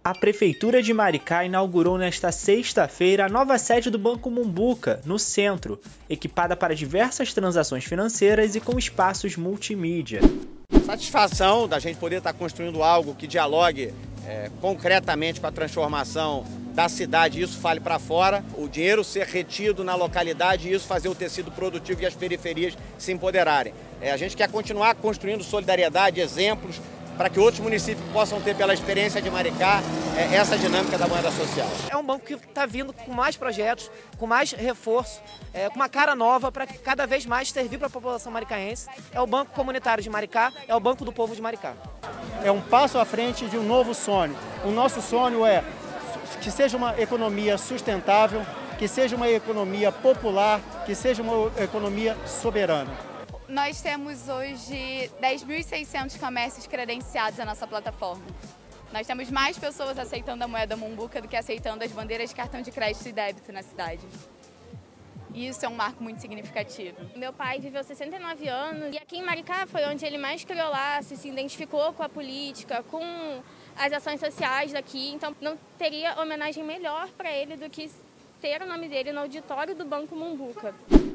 A Prefeitura de Maricá inaugurou nesta sexta-feira a nova sede do Banco Mumbuca, no centro, equipada para diversas transações financeiras e com espaços multimídia. Satisfação da gente poder estar construindo algo que dialogue concretamente com a transformação da cidade e isso fale para fora, o dinheiro ser retido na localidade e isso fazer o tecido produtivo e as periferias se empoderarem. A gente quer continuar construindo solidariedade, exemplos, para que outros municípios possam ter, pela experiência de Maricá, essa dinâmica da moeda social. É um banco que está vindo com mais projetos, com mais reforço, com uma cara nova para cada vez mais servir para a população maricaense. É o Banco Comunitário de Maricá, é o Banco do Povo de Maricá. É um passo à frente de um novo sonho. O nosso sonho é que seja uma economia sustentável, que seja uma economia popular, que seja uma economia soberana. Nós temos hoje 10.600 comércios credenciados na nossa plataforma. Nós temos mais pessoas aceitando a moeda Mumbuca do que aceitando as bandeiras de cartão de crédito e débito na cidade. E isso é um marco muito significativo. Meu pai viveu 69 anos e aqui em Maricá foi onde ele mais criou laços, se identificou com a política, com as ações sociais daqui. Então não teria homenagem melhor para ele do que ter o nome dele no auditório do Banco Mumbuca.